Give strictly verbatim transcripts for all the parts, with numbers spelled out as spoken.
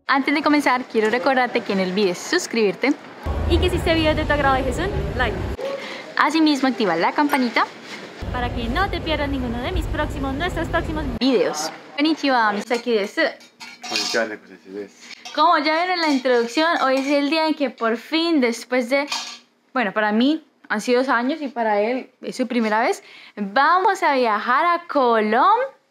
Antes de comenzar, quiero recordarte que no olvides suscribirte y que si este video es de tu agrado, dejes un like. Asimismo, activa la campanita para que no te pierdas ninguno de mis próximos, nuestros próximos videos. Konnichiwa, Misaki desu. Konnichiwa, Nekoseshi desu. Como ya vieron en la introducción, hoy es el día en que por fin, después de, bueno, para mí han sido dos años y para él es su primera vez, vamos a viajar a Colombia.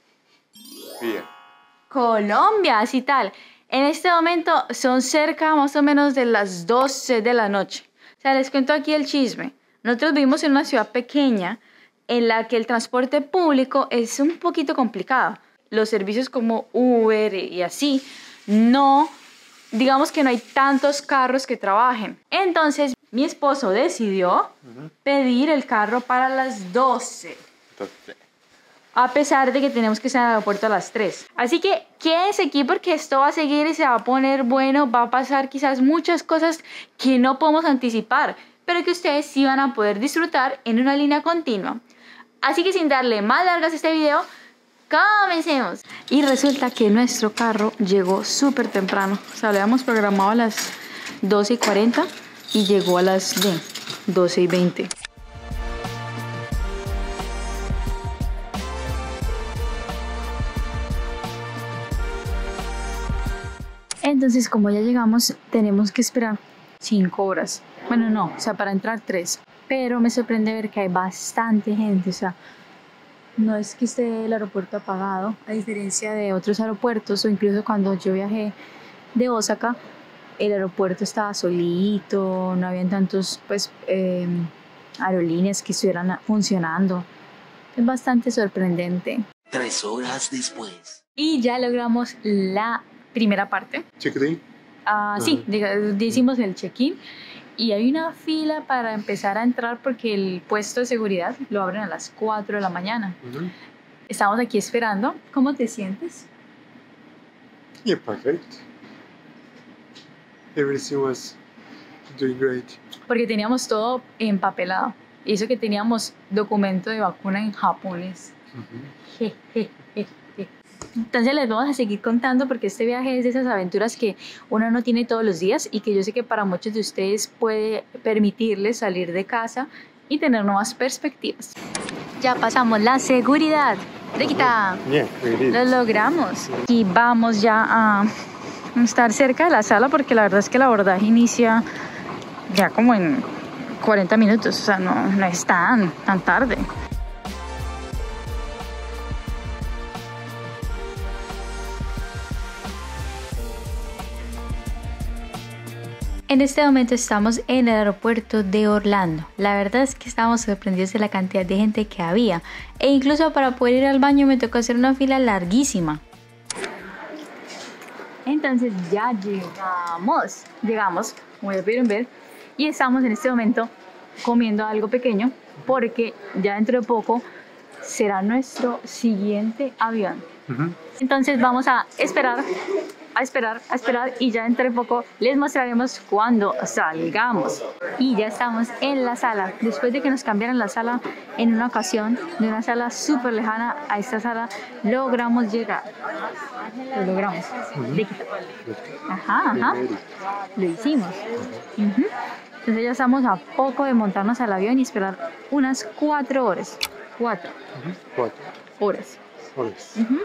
Colombia, así tal. En este momento son cerca más o menos de las doce de la noche. O sea, les cuento aquí el chisme. Nosotros vivimos en una ciudad pequeña en la que el transporte público es un poquito complicado. Los servicios como Uber y así, no, digamos que no hay tantos carros que trabajen. Entonces, mi esposo decidió uh-huh. pedir el carro para las doce. doce. A pesar de que tenemos que estar en el aeropuerto a las tres. Así que quédense aquí porque esto va a seguir y se va a poner bueno. Va a pasar quizás muchas cosas que no podemos anticipar, pero que ustedes sí van a poder disfrutar en una línea continua. Así que sin darle más largas a este video, comencemos. Y resulta que nuestro carro llegó súper temprano. O sea, lo habíamos programado a las doce y cuarenta y llegó a las doce y veinte. Entonces, como ya llegamos, tenemos que esperar cinco horas. Bueno, no, o sea, para entrar tres. Pero me sorprende ver que hay bastante gente, o sea, no es que esté el aeropuerto apagado, a diferencia de otros aeropuertos, o incluso cuando yo viajé de Osaka, el aeropuerto estaba solito, no habían tantos, pues, eh, aerolíneas que estuvieran funcionando. Es bastante sorprendente. Tres horas después. Y ya logramos la primera parte. ¿Check-in? Uh, sí, hicimos el check-in. Y hay una fila para empezar a entrar porque el puesto de seguridad lo abren a las cuatro de la mañana. Uh-huh. Estamos aquí esperando. ¿Cómo te sientes? Yeah, perfect. Everything was doing great. Porque teníamos todo empapelado. Y eso que teníamos documento de vacuna en japonés. Uh-huh. Je, je, je, je. Entonces les vamos a seguir contando porque este viaje es de esas aventuras que uno no tiene todos los días y que yo sé que para muchos de ustedes puede permitirles salir de casa y tener nuevas perspectivas. Ya pasamos la seguridad. Riquita, yeah, lo logramos. Y vamos ya a estar cerca de la sala porque la verdad es que el abordaje inicia ya como en cuarenta minutos, o sea, no, no es tan, tan tarde. En este momento estamos en el aeropuerto de Orlando. La verdad es que estamos sorprendidos de la cantidad de gente que había. E incluso para poder ir al baño me tocó hacer una fila larguísima. Entonces ya llegamos. Llegamos, como ya pudieron ver. Y estamos en este momento comiendo algo pequeño. Porque ya dentro de poco será nuestro siguiente avión. Uh-huh. Entonces vamos a esperar. a esperar, a esperar y ya dentro de poco les mostraremos cuando salgamos. Y ya estamos en la sala, después de que nos cambiaran la sala en una ocasión, de una sala súper lejana a esta sala, logramos llegar. Lo logramos. Uh-huh. Ajá, ajá. Lo hicimos. Uh-huh. Entonces ya estamos a poco de montarnos al avión y esperar unas cuatro horas. Cuatro. Uh-huh. Cuatro. Horas. Horas. Uh-huh.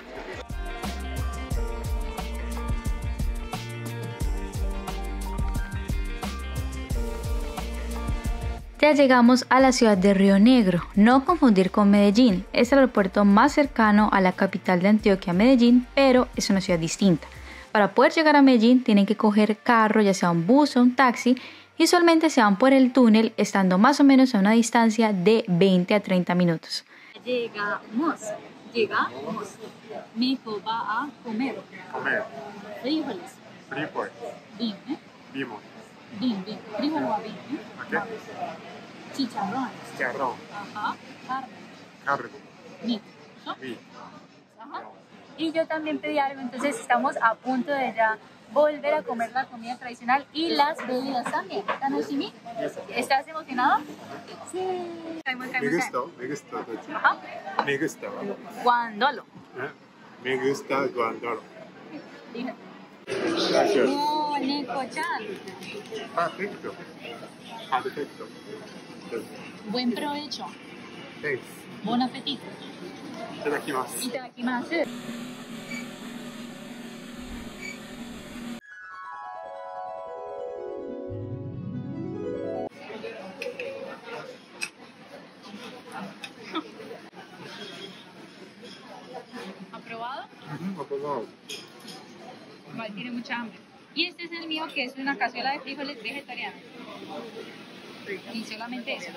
Ya llegamos a la ciudad de Río Negro, no confundir con Medellín, es el aeropuerto más cercano a la capital de Antioquia, Medellín, pero es una ciudad distinta. Para poder llegar a Medellín tienen que coger carro, ya sea un bus o un taxi, y usualmente se van por el túnel, estando más o menos a una distancia de veinte a treinta minutos. Llegamos, llegamos, mi hijo va a comer. Comer. Frijoles. Frijoles. Dime. Vimos. Bim, bim. Frijol o bim. ¿Qué? Chicharrón. Chicharrón. Ajá. Carne. Carne. Meat. ¿No? Meat. Ajá. Y yo también pedí algo, entonces estamos a punto de ya volver a comer la comida tradicional y las bebidas también. ¿Tanoshimi? ¿Estás emocionado? Sí. Me gustó, me gustó. Ajá. Me gustó. Guandolo. ¿Eh? Me gusta guandolo. Dime. Gracias. No, Neko-chan. Perfecto. Perfecto. Buen provecho. Thanks. Buen apetito. いただきます。 いただきます。¿Aprobado? Ujú, aprobado. Igual tiene mucha hambre. Y este es el mío, que es una cazuela de frijoles vegetariana. Y solamente eso.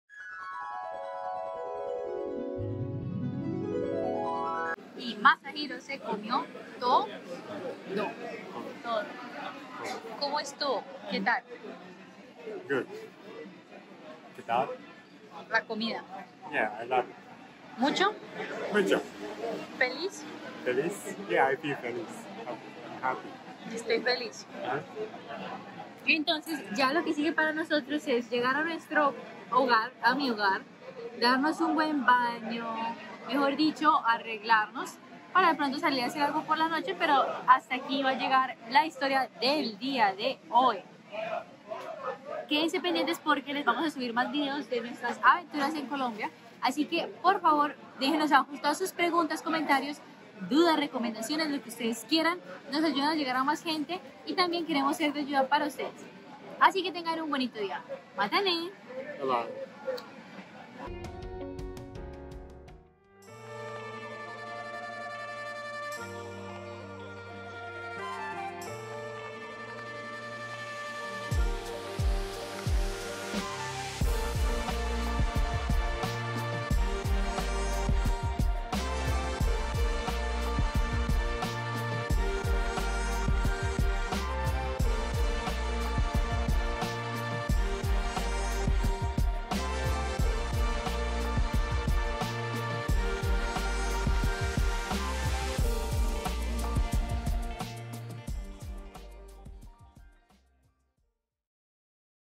Y Masahiro se comió todo. Todo. ¿Cómo estuvo? ¿Qué tal? Good. ¿Qué tal? La comida. Yeah, I love it. ¿Mucho? Mucho. ¿Feliz? Feliz? Yeah, I feel feliz. I'm happy. Estoy feliz. Ajá. Entonces, ya lo que sigue para nosotros es llegar a nuestro hogar, a mi hogar, darnos un buen baño, mejor dicho, arreglarnos para de pronto salir a hacer algo por la noche, pero hasta aquí va a llegar la historia del día de hoy. Quédense pendientes porque les vamos a subir más videos de nuestras aventuras en Colombia, así que por favor déjenos abajo todas sus preguntas, comentarios, dudas, recomendaciones, lo que ustedes quieran, nos ayudan a llegar a más gente y también queremos ser de ayuda para ustedes. Así que tengan un bonito día. ¡Matane! Bye-bye.